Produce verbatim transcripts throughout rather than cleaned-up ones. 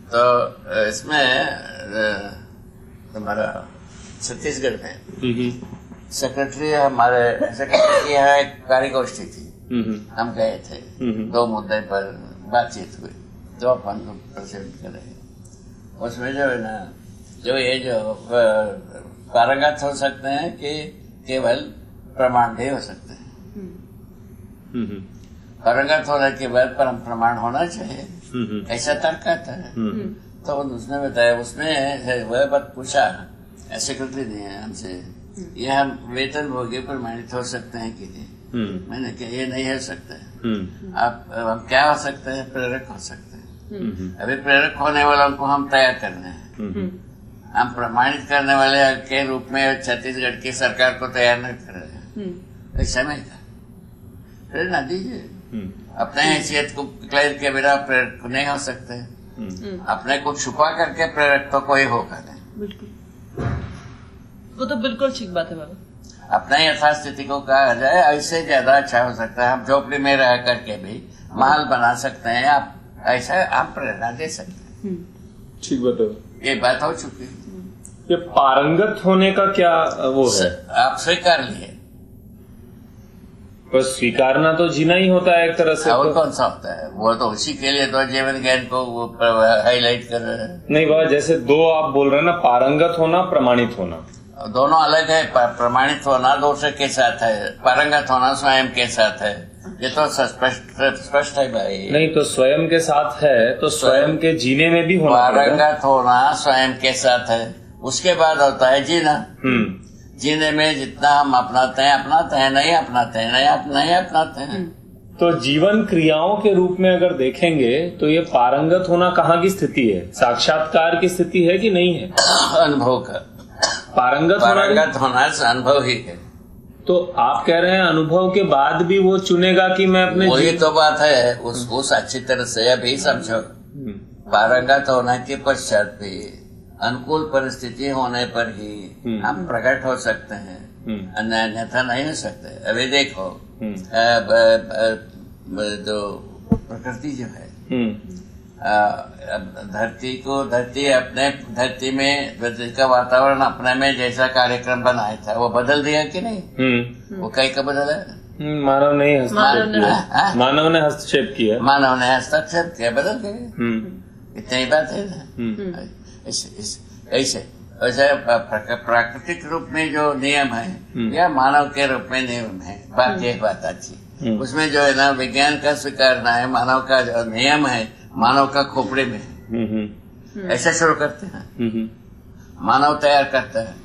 तो इसमें हमारा छत्तीसगढ़ में सेक्रेटरी हमारे सेक्रेटरी की यहाँ एक कार्यगोष्ठी थी, हम गए थे, दो मुद्दे पर बातचीत हुई, दो अपन प्रेजेंट करे। उसमें जो है ना, जो ये जो पारंगत हो सकते हैं कि केवल प्रमाण भी हो सकते हैं। पारंगत होने के बाद परम प्रमाण होना चाहिए, ऐसा तर्क आता है। तो उसने बताया, उसमें वह बात पूछा सेक्रेटरी ने हमसे, ये हम वेतन भोगी प्रमाणित हो सकते हैं कि नहीं? मैंने कहा ये नहीं हो सकता है। आप हम क्या हो सकते हैं? प्रेरक हो सकते हैं। अभी प्रेरक होने वालों को हम तैयार करने हैं, हम प्रमाणित करने वाले के रूप में छत्तीसगढ़ की सरकार को तैयार नहीं कर रहे हैं। ऐसा नहीं था, प्रेरणा दीजिए। अपने हैसियत को क्लियर के बिना प्रेरक नहीं हो सकते, अपने को छुपा करके प्रेरक तो कोई होगा नहीं। बिल्कुल, वो तो बिल्कुल ठीक बात है बाबा। अपने यथास्थिति को कहा जाए, ऐसे ज्यादा अच्छा हो सकता है। हम झोपड़ी में रह करके भी महल बना सकते हैं, आप ऐसा आप प्रेरणा दे सकते हैं। ठीक बात है, ये बात हो चुकी है। ये पारंगत होने का क्या वो है? आप स्वीकार लिए, बस स्वीकारना तो जीना ही होता है एक तरह से। और तो कौन सा होता है? वो तो उसी के लिए तो जीवन ज्ञान को हाईलाइट कर रहे हैं। नहीं बाबा, जैसे दो आप बोल रहे हैं ना, पारंगत होना, प्रमाणित होना, दोनों अलग है। प्रमाणित होना दूसरे के साथ है, पारंगत होना स्वयं के साथ है। ये तो स्पष्ट स्पष्ट है भाई। नहीं तो स्वयं के साथ है तो स्वयं के जीने में भी होना। पारंगत होना स्वयं के साथ है, उसके बाद होता है जीना। जीने में जितना हम अपनाते हैं अपनाते हैं, नहीं अपनाते हैं नहीं अप, नहीं अपनाते हैं। तो जीवन क्रियाओं के रूप में अगर देखेंगे तो ये पारंगत होना कहाँ की स्थिति है? साक्षात्कार की स्थिति है कि नहीं है? अनुभव का पारंगत पारंगत होना अनुभव ही है। तो आप कह रहे हैं अनुभव के बाद भी वो चुनेगा कि मैं अपने वही तो बात है, उस उस अच्छी तरह से अभी समझो। पारंगत होने के पश्चात भी अनुकूल परिस्थिति होने पर ही हम प्रकट हो सकते हैं, अन्यथा नहीं हो सकते। अभी देखो जो प्रकृति जो है, धरती को धरती अपने धरती में धरती का वातावरण अपने में जैसा कार्यक्रम बनाया था वो बदल दिया कि नहीं? वो कहीं का बदला? मानव ने हस्तक्षेप किया। मानव ने हस्तक्षेप किया मानव ने हस्तक्षेप किया, बदल गए। इतनी बात है ना। ऐसे ऐसे प्राकृतिक रूप में जो नियम है या मानव के रूप में नियम है, बात यह बात अच्छी। उसमें जो है ना, विज्ञान का स्वीकारना है, मानव का जो नियम है मानव का खोपड़े में है। ऐसा शुरू करते हैं, मानव तैयार करता है,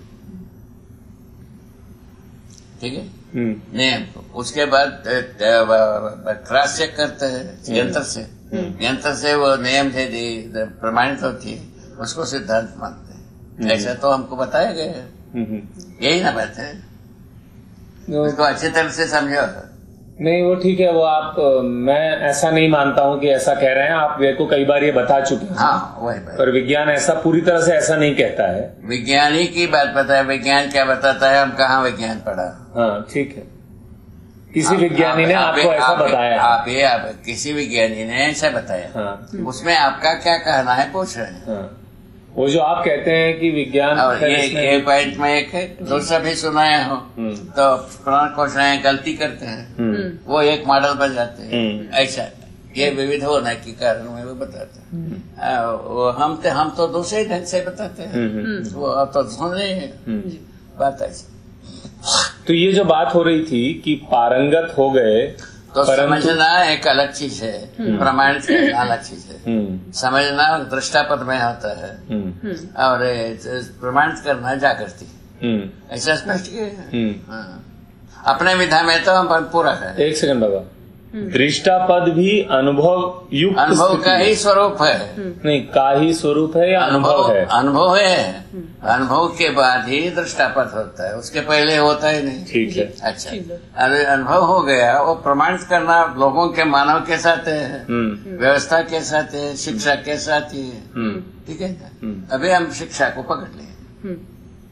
ठीक है, नियम को। उसके बाद क्रॉस चेक करते हैं यंत्र से, यंत्र से वो नियम यदि प्रमाणित होती है उसको सिद्धांत मानते हैं। ऐसा तो हमको बताया गया है, यही ना बात है। उसको अच्छी तरह से समझो। नहीं वो ठीक है, वो आप मैं ऐसा नहीं मानता हूँ कि ऐसा कह रहे हैं आप, मेरे को कई बार ये बता चुके हैं। हाँ, वही बात। पर विज्ञान ऐसा पूरी तरह से ऐसा नहीं कहता है। विज्ञानी की बात पता है, विज्ञान क्या बताता है, हम कहाँ विज्ञान पढ़ा। हाँ ठीक है, किसी विज्ञानी ने आपको ऐसा बताया। आप ये आप किसी विज्ञानी ने ऐसा बताया, उसमें आपका क्या कहना है पूछ रहे हैं। वो जो आप कहते हैं कि विज्ञान, और ये एक पॉइंट में एक है, दूसरा भी सुनाए हो तो पुराण क्वेश्चन है, गलती करते हैं, वो एक मॉडल बन जाते हैं। ऐसा ये विविध होने के कारण में वो बताते हैं। वो हम तो हम तो दूसरे ढंग से बताते हैं, वो आप तो सुन रहे हैं बात ऐसी। तो ये जो बात हो रही थी कि पारंगत हो गए, तो समझना एक अलग चीज है, प्रमाणित करना अलग चीज है। समझना दृष्टापद में होता है और प्रमाणित करना जागृति, ऐसा स्पष्ट किया। अपने विधा में तो हम पूरा है। एक सेकंड बाबा, दृष्टापद भी अनुभव युक्त अनुभव का ही स्वरूप है। नहीं, का ही स्वरूप है या अनुभव है? अनुभव है, अनुभव के बाद ही दृष्टापद होता है, उसके पहले होता ही नहीं। ठीक है, अच्छा, अरे अनुभव हो गया, वो प्रमाणित करना लोगों के मानव के साथ है, व्यवस्था के साथ है, शिक्षा के साथ ही है, ठीक है। अभी हम शिक्षा को पकड़ लिए,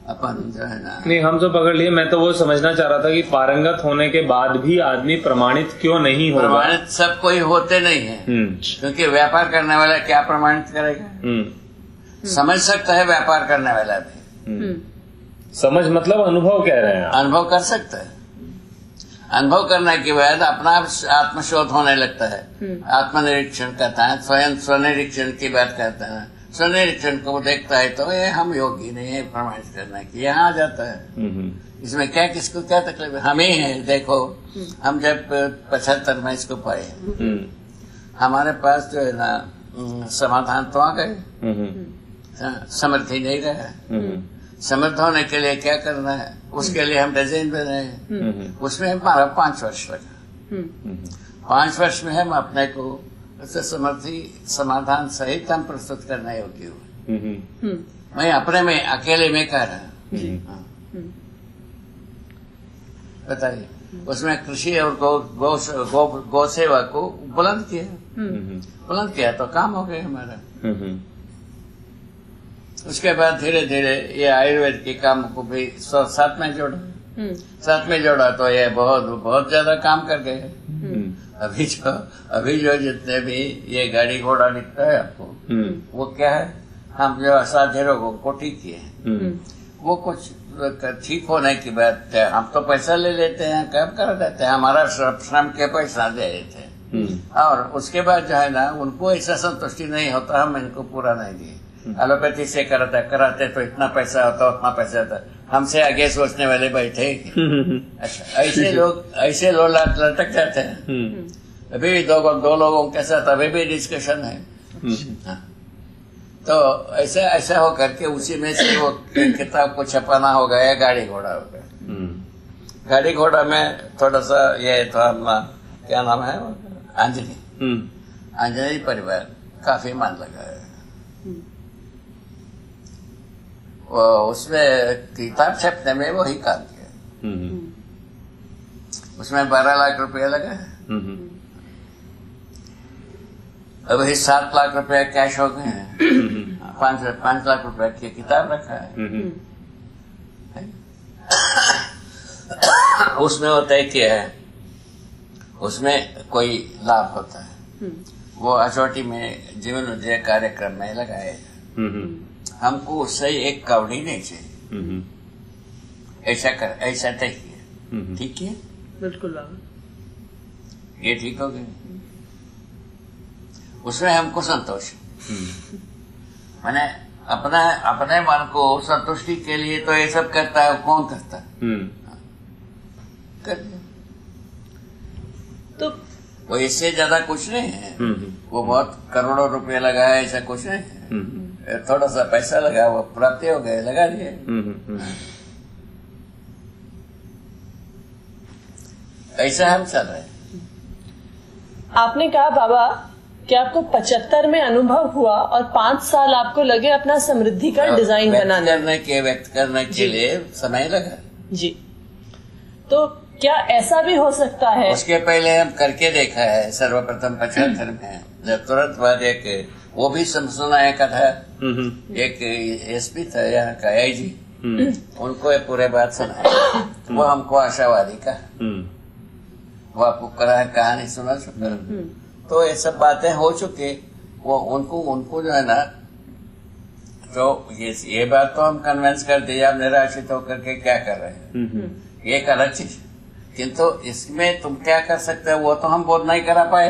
अपन जो है ना, नहीं हम तो पकड़ लिए। मैं तो वो समझना चाह रहा था कि पारंगत होने के बाद भी आदमी प्रमाणित क्यों नहीं होगा? प्रमाणित सब कोई होते नहीं है, क्योंकि व्यापार करने वाला क्या प्रमाणित करेगा? समझ सकता है व्यापार करने वाला भी। समझ मतलब अनुभव कह रहे हैं? अनुभव कर सकता है। अनुभव करने के बाद अपना आत्मशोध होने लगता है, आत्मनिरीक्षण करता है, स्वयं स्वनिरीक्षण की बात करता है। स्वनिरीक्षण को देखता है तो ये हम योगी नहीं है प्रमाणित करने की, यहाँ आ जाता है। इसमें क्या, किसको क्या तकलीफ है? हमें ही है। देखो हम जब पचहत्तर में इसको पाए, हमारे पास जो है ना समाधान तो आ गए, समर्थी नहीं रहा। समर्थ होने के लिए क्या करना है, उसके लिए हम डिजाइन बने हैं। उसमें हमारा पांच वर्ष लगा। पांच वर्ष में हम अपने को समर्थी समाधान सहित हम प्रस्तुत करने योग्य हुए। मैं अपने में अकेले में कह रहा हूँ। बताइए, उसमें कृषि और गौ गौ गौ, गौ सेवा को बुलंद किया, बुलंद किया तो काम हो गया हमारा। उसके बाद धीरे धीरे ये आयुर्वेद के काम को भी साथ में जोड़ा, साथ में जोड़ा तो ये बहुत बहुत ज्यादा काम कर गए। अभी जो अभी जो जितने भी ये गाड़ी घोड़ा दिखता है आपको, वो क्या है, हम जो असाध्य रोगों को ठीक किए, वो कुछ ठीक होने की बात है। हम तो पैसा ले लेते हैं, कब कर देते हैं, हमारा श्रम के पैसा दे देते, और उसके बाद जो है ना उनको ऐसा संतुष्टि नहीं होता, हम इनको पूरा नहीं दिए। एलोपैथी से कराते कराते तो इतना पैसा होता, उतना पैसा होता, हमसे आगे सोचने वाले बैठे। अच्छा, ऐसे लोग ऐसे लोग लटक जाते हैं। अभी भी दो दो लोगों के साथ अभी भी डिस्कशन है। तो ऐसा ऐसा हो करके उसी में से वो किताब को छपाना हो गया, गाड़ी घोड़ा हो गया। गाड़ी घोड़ा में थोड़ा सा ये तो अपना क्या नाम है, अंजनी अंजनी परिवार काफी मन लगा है। वो उसमें किताब छपने में वही काम किया। उसमें बारह लाख रुपया लगा। अभी सात लाख रुपया कैश हो गए हैं। पांच पांच लाख रुपया की किताब रखा है। उसमें वो तय किया है, उसमें कोई लाभ होता है, वो अचोटी में जीवन उदय कार्यक्रम में लगाए। हमको उससे एक कवड़ी नहीं चाहिए। ऐसा कर ऐसा तय किया, ठीक है, बिल्कुल ये ठीक हो गया। उसमें हमको संतोष, मैंने अपना अपने मन को संतुष्टि के लिए तो ये सब करता है, कौन करता है? कर तो वो इससे ज्यादा कुछ नहीं है। वो बहुत करोड़ों रुपए लगाया, ऐसा कुछ नहीं है। थोड़ा सा पैसा लगा, वो प्राप्ति हो गए, लगा दिए। ऐसा हम चल रहे हैं। आपने कहा बाबा कि आपको पचहत्तर में अनुभव हुआ और पांच साल आपको लगे अपना समृद्धि का डिजाइन बनाने करने के व्यक्त करने के लिए समय लगा जी। तो क्या ऐसा भी हो सकता है? उसके पहले हम करके देखा है, सर्वप्रथम पचहत्तर में, जब तुरंत बाद एक वो भी सुना है कथा, एक एसपी था यहाँ का आई जी, उनको ये पूरे बात सुना, वो हमको आशावादी का, वो आपको कहानी सुना चुका। तो ये सब बातें हो चुकी, वो उनको उनको जो है ना, तो ये ये बात तो हम कन्विंस कर दिया, आप निराशित होकर के क्या कर रहे हैं, ये एक अलग चीज। किंतु इसमें तुम क्या कर सकते हो, वो तो हम बोध नहीं करा पाए।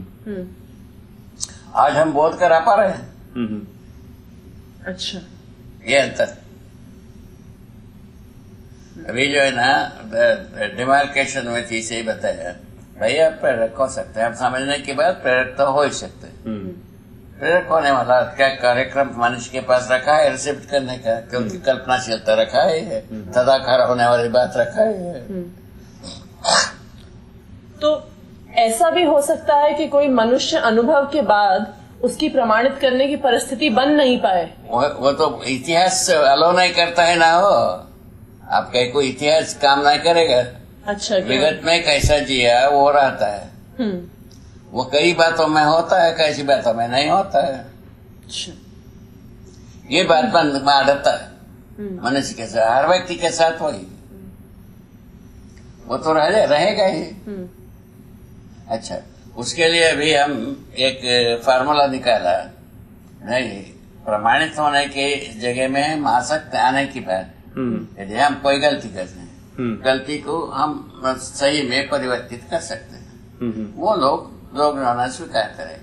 आज हम बोध करा पा रहे हैं। अच्छा, ये अंतर। अभी जो है ना डिमार्केशन में थी से ही बताया, भैया प्रेरक हो सकते हैं, आप समझने के बाद प्रेरक तो हो ही सकते हैं। प्रेरक होने वाला क्या कार्यक्रम मनुष्य के पास रखा है रिसिप्ट करने का, क्योंकि कल्पनाशीलता रखा है, तदाकार होने वाली बात रखा है। तो ऐसा भी हो सकता है कि कोई मनुष्य अनुभव के बाद उसकी प्रमाणित करने की परिस्थिति बन नहीं पाए। वो, वो तो इतिहास अलो नहीं करता है ना, हो आप कहीं कोई इतिहास काम नहीं करेगा। अच्छा, विगत में कैसा जिया वो रहता है, वो कई बातों में होता है, कैसी बातों में नहीं होता है। अच्छा। ये बात बन मारता है। मनुष्य के साथ, हर व्यक्ति के साथ वही, वो तो रह, रहेगा ही। अच्छा, उसके लिए अभी हम एक फार्मूला निकाला, नहीं प्रमाणित होने की जगह में हम आ सकते आने की बात, यदि हम कोई गलती करते हैं, गलती को हम सही में परिवर्तित कर सकते हैं, वो लोग लोग होना स्वीकार करेंगे।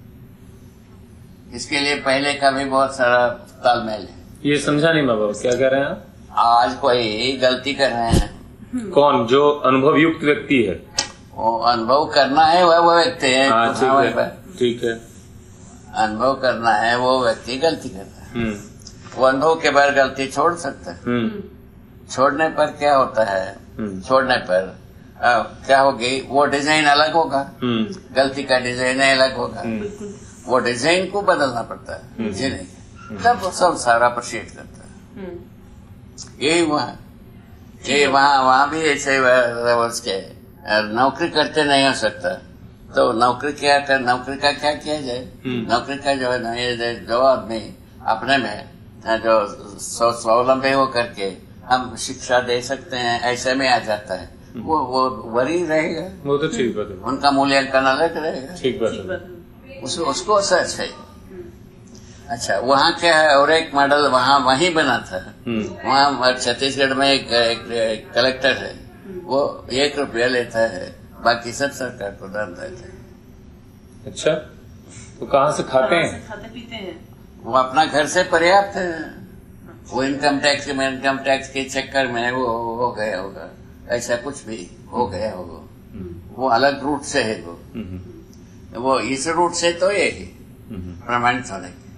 इसके लिए पहले का भी बहुत सारा तालमेल है। ये समझा नहीं बाबा, क्या कह रहे हैं आप? आज कोई गलती कर रहे हैं, कौन? जो अनुभव युक्त व्यक्ति है, वो अनुभव करना है वह वो व्यक्ति है। हाँ, ठीक है, ठीक है। अनुभव करना है वो व्यक्ति गलती कर रहा है, वो अनुभव के बाद गलती छोड़ सकता है। छोड़ने पर क्या होता है, छोड़ने पर आ, क्या होगी, वो डिजाइन अलग होगा, गलती का डिजाइन अलग होगा, वो डिजाइन को बदलना पड़ता है जी नहीं, तब वो सब सारा अप्रिशिएट करता है। यही वहाँ ये वहाँ वहाँ भी ऐसे उसके नौकरी करते नहीं हो सकता, तो नौकरी क्या कर नौकरी का क्या किया जाए, नौकरी का जो है ना, ये जो आदमी अपने में जो स्वावलंबी हो करके हम शिक्षा दे सकते हैं, ऐसे में आ जाता है, वो वो वरी रहेगा, वो तो ठीक बात है, उनका मूल्यांकन अलग रहेगा, ठीक बात है, उस, उसको सच है। अच्छा, वहाँ क्या है, और एक मॉडल वहाँ वहीं बना था, वहाँ छत्तीसगढ़ में एक, एक, एक कलेक्टर है, वो एक रुपया लेता है, बाकी सब सरकार को दान देते हैं। अच्छा, तो कहाँ से खाते हैं? खाते पीते हैं, वो अपना घर से पर्याप्त है, वो इनकम टैक्स में इनकम टैक्स के चक्कर में वो हो गया होगा, ऐसा कुछ भी हो गया होगा, वो अलग रूट से है, वो वो इस रूट से तो ये ही प्रमाणित होने की।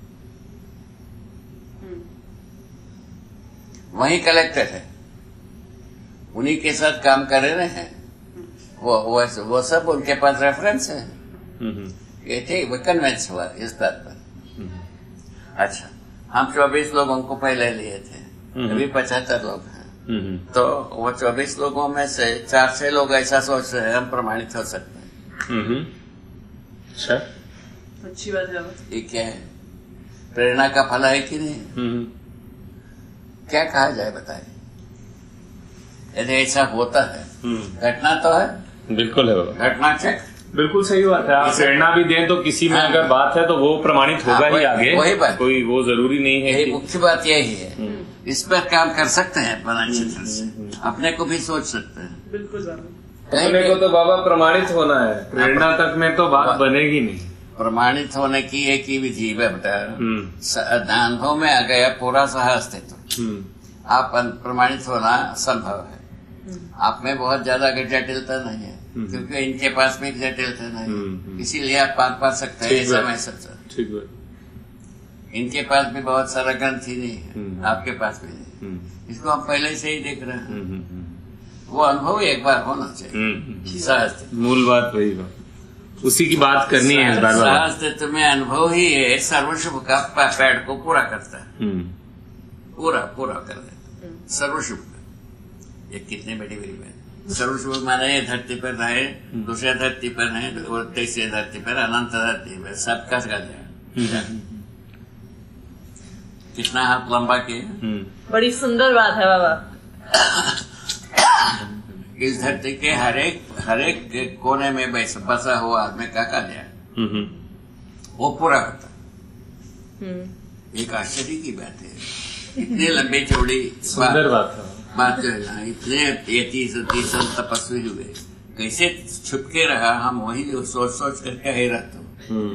वही कलेक्टर है, उन्हीं के साथ काम कर रहे हैं, वो वो, वो सब उनके पास रेफरेंस है, ये थे, वो कन्वेंस हुआ इस बात पर। अच्छा, हम चौबीस लोगों को पहले लिए थे, अभी पचहत्तर लोग हैं, तो वो चौबीस लोगों में से चार छह लोग ऐसा सोच रहे हैं हम प्रमाणित हो सकते हैं। अच्छा, अच्छी बात है। ये क्या है, प्रेरणा का फल है कि नहीं? क्या कहा जाए बताइए, यदि ऐसा होता है, घटना तो है, बिल्कुल है बाबा, घटना चेक, बिल्कुल सही बात है। आप प्रेरणा भी दें तो किसी में अगर बात है तो वो प्रमाणित होगा ही आगे, वही बात, कोई वो जरूरी नहीं है। मुख्य बात यही है, इस पर काम कर सकते हैं अच्छे से, अपने को भी सोच सकते हैं। बिल्कुल, अपने को तो बाबा प्रमाणित होना है, प्रेरणा तक में तो बात बनेगी नहीं। प्रमाणित होने की एक ही विधि है बेटा, अनुभव में आ गया पूरा सह अस्तित्व, आप प्रमाणित होना संभव है, आप में बहुत ज्यादा जटिलता नहीं है, क्योंकि इनके पास भी जटिलता नहीं, इसीलिए आप पा पा सकते हैं, ऐसा मैं सोचा। ठीक है, इनके पास भी बहुत सारा ग्रंथि नहीं है, आपके पास भी नहीं, इसको हम पहले से ही देख रहे हैं, वो अनुभव एक बार होना चाहिए, सहज मूल बात वही बात, उसी की बात करनी है। सहज में अनुभव ही है, सर्वशुभ का पैड को पूरा करता है, पूरा पूरा कर देता है सर्वशुभ का। ये कितनी बड़ी बड़ी बात, सर्वशुभ माने ये धरती पर रहे, दूसरे धरती पर रहे, और तीसरे धरती पर, अनंत धरती पर, सबका गया कितना हाथ लंबा किया, बड़ी सुंदर बात है बाबा। इस धरती के हर एक हर एक कोने में बसा हुआ आदमी का का जाए, वो पूरा होता। एक आश्चर्य की बात है, इतने लंबे चौड़ी सुंदर बात है बात जो है ना, इतने तीस तीस तपस्वी हुए, कैसे छुप के रहा, हम वही सोच सोच करके ही रहते हो।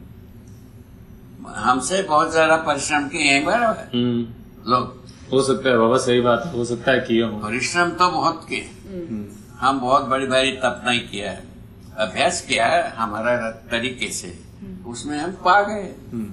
हमसे बहुत ज्यादा परिश्रम किए हैं बराबर लोग, हो सकता है बाबा, सही बात है, हो सकता है किया हो, परिश्रम तो बहुत किए, हम बहुत बड़ी बड़ी तप नहीं किया है, अभ्यास किया है हमारा तरीके से, उसमें हम पा गए।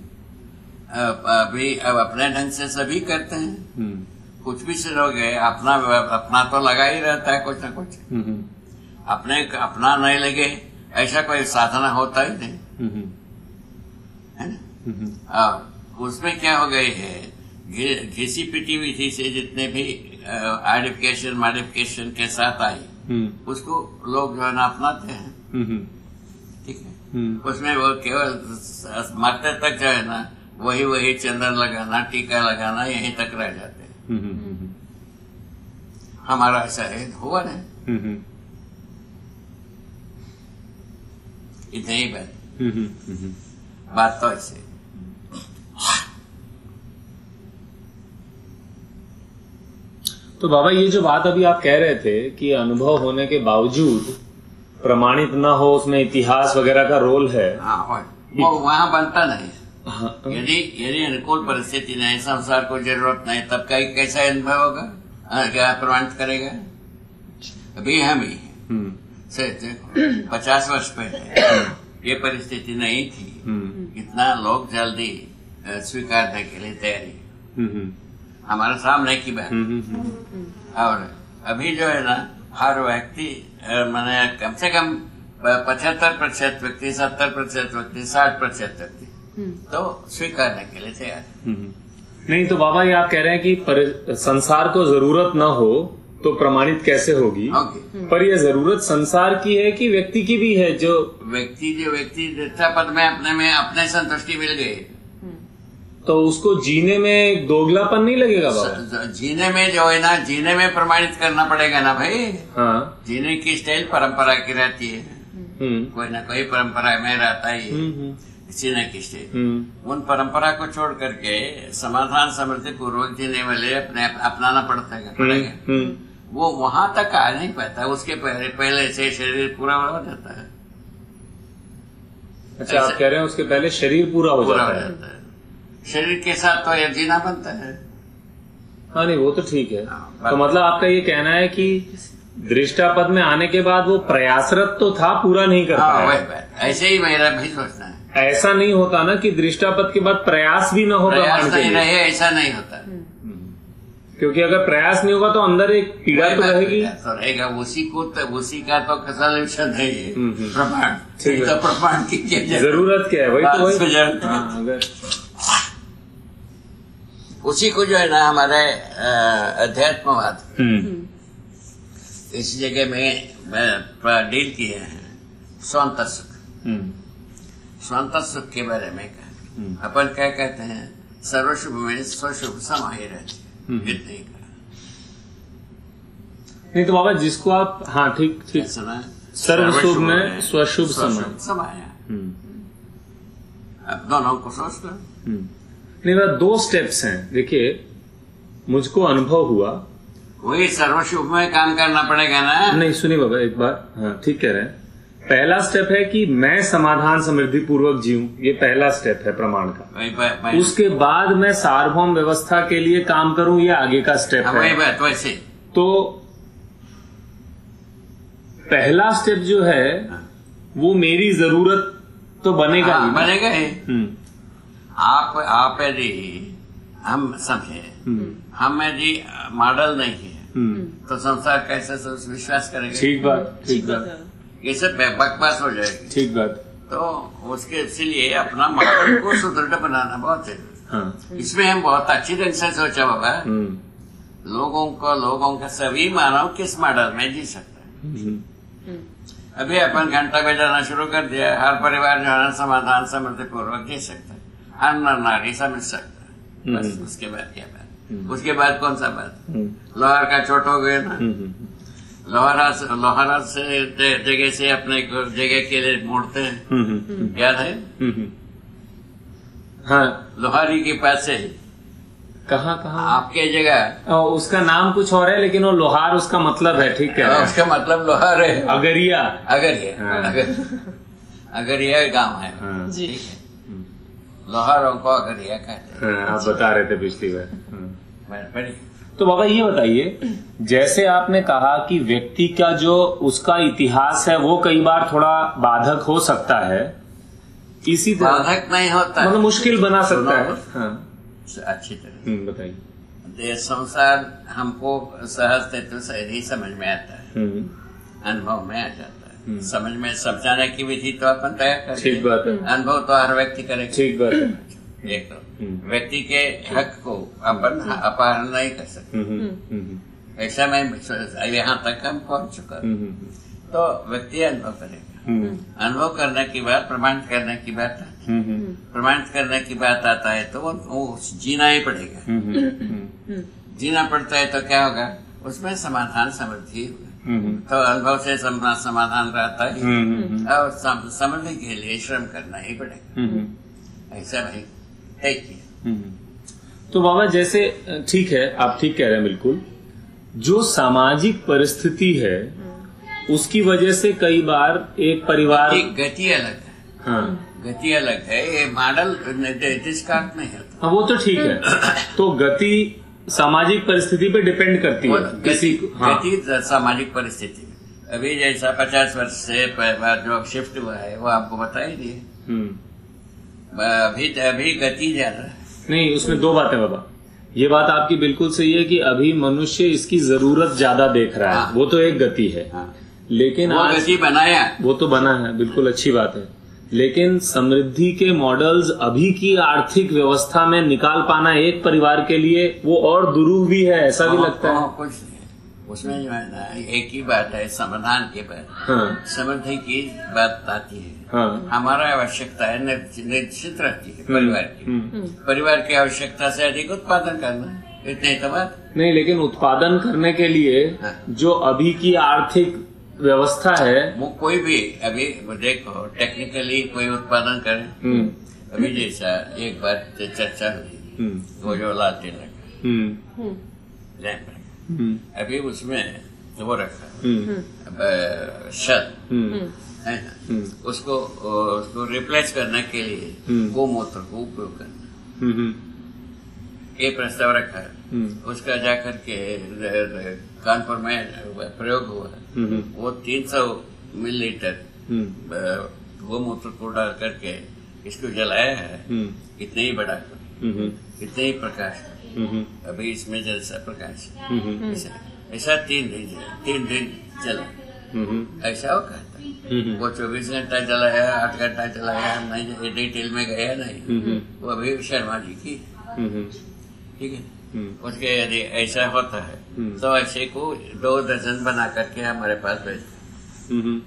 अभी अब अपने ढंग से सभी करते हैं, कुछ भी से हो गए, अपना अपना तो लगा ही रहता है कुछ ना कुछ, अपने अपना नहीं लगे ऐसा कोई साधना होता ही नहीं है ना। उसमें क्या हो गए है, घिसी पिटी विधि से जितने भी आइडेंटिफिकेशन मॉडिफिकेशन के साथ आई, उसको लोग जो है ना अपनाते हैं, ठीक है। उसमें वो केवल मरते तक जो है ना वही वही चंदन लगाना, टीका लगाना, यहीं तक रह जाते हैं। हमारा ऐसा है, हुआ नहीं, इतनी ही बात बात तो ऐसे। तो बाबा ये जो बात अभी आप कह रहे थे कि अनुभव होने के बावजूद प्रमाणित ना हो, उसमें इतिहास वगैरह का रोल है। हाँ, वो वहाँ बनता नहीं। हाँ, यदि यदि अनुकूल परिस्थिति नहीं, संसार को जरूरत नहीं, तब का कैसा अनुभव होगा, क्या प्रमाणित करेगा? अभी हम ही से देखो, पचास वर्ष पहले ये परिस्थिति नहीं थी, इतना लोग जल्दी स्वीकारने के लिए तैयारी, हमारे सामने की बात। और अभी जो है ना, हर व्यक्ति मैंने कम से कम पचहत्तर प्रतिशत व्यक्ति, सत्तर प्रतिशत व्यक्ति, साठ प्रतिशत व्यक्ति तो स्वीकारने के लिए तैयार। नहीं तो बाबा ये आप कह रहे हैं कि पर, संसार को जरूरत न हो तो प्रमाणित कैसे होगी? okay. पर यह जरूरत संसार की है कि व्यक्ति की भी है? जो व्यक्ति जो व्यक्ति दृष्टा पद में अपने में अपने संतुष्टि मिल गई, तो उसको जीने में दोगलापन नहीं लगेगा बाबा? जीने में जो है ना, जीने में प्रमाणित करना पड़ेगा ना भाई। हाँ, जीने की स्टाइल परंपरा की रहती है, कोई ना कोई परंपरा में रहता ही है, जीने की स्टाइल। उन परंपरा को छोड़ करके समाधान समृद्धि पूर्वक जीने वाले अपने अपनाना पड़ता है, पड़ेगा। वो वहां तक आ नहीं पाता, उसके पहले पहले से शरीर पूरा हो जाता है। अच्छा, आप कह रहे हैं उसके पहले शरीर पूरा हो पूरा जाता हो है। जाता है। शरीर के साथ तो ये जीना बनता है। हाँ, नहीं वो तो ठीक है। हाँ, तो मतलब आपका ये कहना है कि दृष्टापद में आने के बाद वो प्रयासरत तो था, पूरा नहीं कर हाँ, पाया। वही बात। ऐसे ही मेरा भी सोचना है। ऐसा नहीं होता ना कि दृष्टापद के बाद प्रयास भी न हो प्रयास प्रमाण के नहीं लिए। रहे, ऐसा नहीं होता। क्योंकि अगर प्रयास नहीं होगा तो अंदर एक पीड़ा तो रहेगी। तो रहेगा, उसी को तो, उसी का तो सोल्यूशन है ये प्रमाण। ठीक है। तो प्रमाण की क्या जरूरत क्या है? वही तो वही जरूरत है। हाँ, अगर उसी को जो है ना हमारे अध्यात्मवाद इस जगह में डील किए हैं। स्वांत सुख, स्वांत सुख के बारे में कहा। अपन क्या कहते हैं, सर्वशुभ में स्वशुभ समाये रहती है, इतने का। नहीं तो बाबा जिसको आप, हाँ ठीक ठीक, सुना, सर्वशुभ में स्वशुभ समय समाया। अब दोनों को सोच लो। नहीं बात, दो स्टेप्स हैं। देखिए, मुझको अनुभव हुआ, वही सर्वशुभ में काम करना पड़ेगा ना। नहीं सुनिए बाबा एक बार, हाँ ठीक कह रहे हैं। पहला स्टेप है कि मैं समाधान समृद्धि पूर्वक जीऊं, ये पहला स्टेप है प्रमाण का। वही बात, वही उसके बाद मैं सार्वभौम व्यवस्था के लिए काम करूं, ये आगे का स्टेप वही है। बात वैसे। तो पहला स्टेप जो है वो मेरी जरूरत तो बनेगा हाँ, ही ना। बनेगा ही। हम्म, आप आप यदि हम समझे, हम यदि मॉडल नहीं है हम्म, तो संसार कैसे विश्वास करेगा? ठीक बात, ठीक बात, ये सब बकवास हो जाएगी। ठीक बात। तो उसके इसलिए अपना मॉडल को सुदृढ़ बनाना बहुत है। हाँ, इसमें हम बहुत अच्छी ढंग से सोचा बाबा, हम्म, लोगों को लोगों का सभी मानव किस मॉडल में जी सकता है। हम्म, अभी अपन घंटा बजाना शुरू कर दिया, हर परिवार जो है समाधान समृद्धि पूर्वक जी सकता है, हर नर नारी समझ सकता है। बस उसके बाद क्या बात? उसके बाद कौन सा बात? लोहार का चोट हो गया ना, लोहारा से लोहारा से जगह से अपने जगह के लिए मोड़ते हैं, याद है? हाँ, लोहारी के पास से कहाँ कहाँ आपके जगह, और उसका नाम कुछ और है, लेकिन वो लोहार उसका मतलब है। ठीक है, उसका मतलब लोहार है। अगरिया, अगर ये हाँ। अगर अगर यह गाँव है, हाँ, जी। ठीक है, लोहारों को अगर यह कहते हैं। हाँ, आप बता रहे थे पिछली बार। हाँ। मैं- बड़ी तो बाबा ये बताइए, जैसे आपने कहा कि व्यक्ति का जो उसका इतिहास है वो कई बार थोड़ा बाधक हो सकता है, इसी तरह बाधक नहीं होता, मतलब मुश्किल बना सकता है। सुनो। हाँ, अच्छी तरह हम्म, बताइए। ये संसार हमको सहजते तो सही समझ में आता है, हम्म, अनुभव में आ जाता है। समझ में समझाने की विधि तो अपन तय करते ठीक बात है, अनुभव तो हर व्यक्ति करेगा। ठीक बात है। एक तो व्यक्ति के हक को अपन अपहरण नहीं कर सकते, हम्म, हम्म, हम्म, ऐसा मैं यहाँ तक हम पहुंच चुका हूं। हम्म, तो व्यक्ति अनुभव करेगा। अनुभव करने की बात, प्रमाणित करने की बात आती है। प्रमाणित करने की बात आता है तो वो, वो जीना ही पड़ेगा। जीना पड़ता है तो क्या होगा, उसमें समाधान समृद्धि होगा। तो अनुभव से समाधान रहता है और समृद्धि के लिए श्रम करना ही पड़ेगा। ऐसा भाई तय किया। तो बाबा जैसे ठीक है, आप ठीक कह रहे हैं बिल्कुल। जो सामाजिक परिस्थिति है उसकी वजह से कई बार एक परिवार गति, गति अलग है। हाँ गति अलग है, ये मॉडल निर्दिष्टार्थ में है। हाँ वो तो ठीक है। तो गति सामाजिक परिस्थिति पे डिपेंड करती है किसी गति, हाँ। गति सामाजिक परिस्थिति में अभी जैसा पचास वर्ष से बाद जो शिफ्ट हुआ है वो आपको बता ही दिए। अभी अभी गति ज्यादा है। नहीं, उसमें दो बातें बाबा। ये बात आपकी बिल्कुल सही है कि अभी मनुष्य इसकी जरूरत ज्यादा देख रहा है। हाँ। वो तो एक गति है। हाँ। लेकिन वो आज गति बनाया, वो तो बना है, बिल्कुल अच्छी बात है। लेकिन समृद्धि के मॉडल्स अभी की आर्थिक व्यवस्था में निकाल पाना एक परिवार के लिए वो और दुरूह भी है, ऐसा भी लगता है। कुछ नहीं, उसमें जो है ना एक ही बात है, समाधान के बाद हाँ। समृद्धि की बात आती है। हाँ। हमारा आवश्यकता है निश्चित रहती है परिवार की। परिवार की आवश्यकता से अधिक उत्पादन करना, इतने तो बात नहीं। लेकिन उत्पादन करने के लिए हाँ। जो अभी की आर्थिक व्यवस्था है वो कोई भी अभी देखो टेक्निकली कोई उत्पादन करे। अभी जैसा एक बार चर्चा हुई वो जो लालटेन रखा लैंप रखा, अभी उसमें वो रखा शत है ना, उसको उसको रिप्लेस करने के लिए गोमूत्र को उपयोग करना, ये प्रस्ताव रखा है। उसका जाकर के कानपुर में प्रयोग हुआ। वो तीन सौ मिलीलीटर गोमूत्र को डाल करके इसको जलाया है, इतने ही बड़ा इतने ही प्रकाश, अभी इसमें जैसा प्रकाश ऐसा तीन दिन तीन दिन चला। ऐसा वो कहता वो चौबीस घंटा चलाया, आठ घंटा चलाया, नहीं डिटेल में गया नहीं। वो अभी शर्मा जी की, ठीक है। उसके यदि ऐसा होता है तो ऐसे को दो दर्जन बना करके हमारे पास भेजते।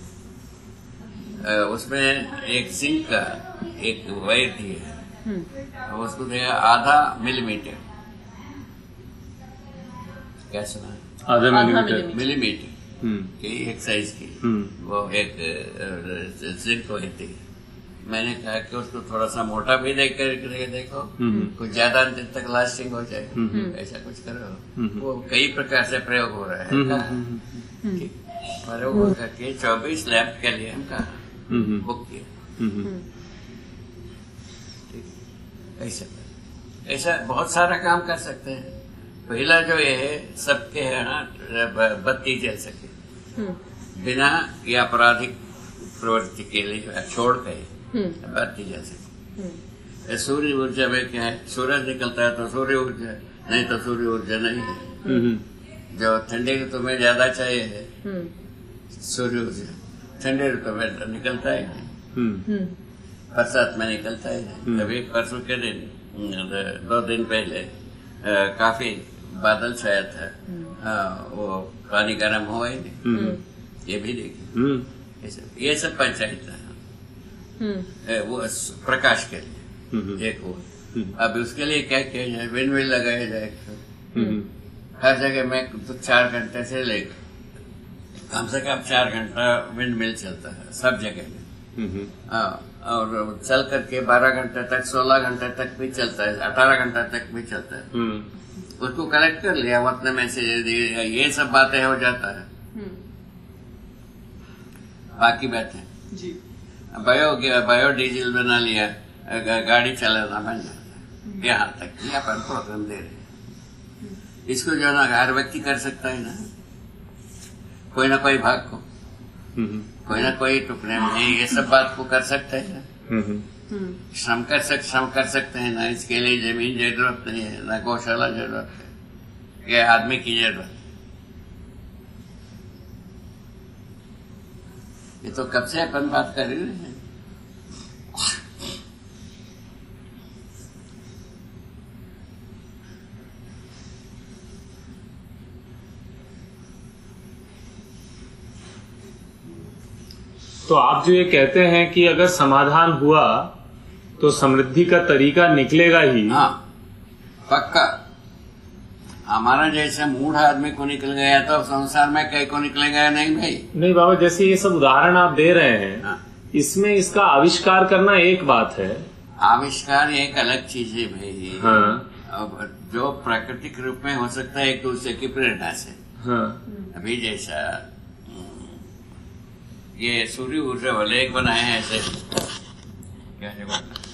उसमें एक सिंक का एक वायर दिए है, उसको दिया आधा मिलीमीटर, क्या सुना, आधा मिलीमीटर मिलीमीटर की एक साइज की वो एक सिंक वायर थी। मैंने कहा कि उसको थोड़ा सा मोटा भी देख कर देखो, कुछ ज्यादा दिन तक लास्टिंग हो जाए, ऐसा कुछ करो। वो कई प्रकार से प्रयोग हो रहा है। प्रयोग करके चौबीस लैब के लिए हम कहा बुक किया। ऐसा ऐसा बहुत सारा काम कर सकते हैं। पहला जो ये है सबके है ना बत्ती जल सके बिना ये आपराधिक प्रवृत्ति के लिए छोड़ के बत्ती जल सके। सूर्य ऊर्जा में क्या है, सूरज निकलता है तो सूर्य ऊर्जा, नहीं तो सूर्य ऊर्जा नहीं है। जो ठंडे ऋतु में ज्यादा चाहिए है सूर्य ऊर्जा, ठंडे ऋतु में निकलता है नहीं, बरसात में निकलता है नहीं। अभी परसों के दिन दो दिन पहले आ, काफी बादल छाया था, आ, वो पानी गर्म हुआ ही नहीं, ये भी देखिए। ये सब पंचायत है वो प्रकाश के लिए एक वो। अब उसके लिए क्या किया जाए, विंड मिल लगाया जाए हर जगह में, तो चार घंटे से ले कम से कम चार घंटा विंड मिल चलता है सब जगह में। हाँ, और चल करके बारह घंटे तक, सोलह घंटे तक भी चलता है, अठारह घंटे तक भी चलता है। उसको कलेक्ट कर लिया उतने में से, ये सब बातें हो जाता है। बाकी बातें बायो बायो डीजल बना लिया, गाड़ी चलाना बन जाता, यहाँ तक ये अपन प्रोग्राम दे रहे। इसको जो ना हर व्यक्ति कर सकता है ना, कोई ना कोई भाग को, कोई ना कोई टुकड़े में ये सब बात को कर सकते हैं ना। श्रम कर सक श्रम कर सकते हैं ना, इसके लिए जमीन जरूरत नहीं है, ना गौशाला जरूरत है, ये आदमी की जरूरत है। ये तो कब से अपन बात कर रहे हैं। तो तो आप जो ये कहते हैं कि अगर समाधान हुआ तो समृद्धि का तरीका निकलेगा ही। हाँ, पक्का। हमारा जैसे मूढ़ आदमी को निकल गया तो संसार में कई को निकलेगा नहीं भाई। नहीं बाबा, जैसे ये सब उदाहरण आप दे रहे हैं, हाँ। इसमें इसका आविष्कार करना एक बात है, आविष्कार एक अलग चीज है भाई। हाँ। अब जो प्राकृतिक रूप में हो सकता है एक दूसरे की प्रेरणा से। हाँ। अभी जैसा ये सूर्य ऊर्जा वाले एक बनाए हैं ऐसे, क्या जगह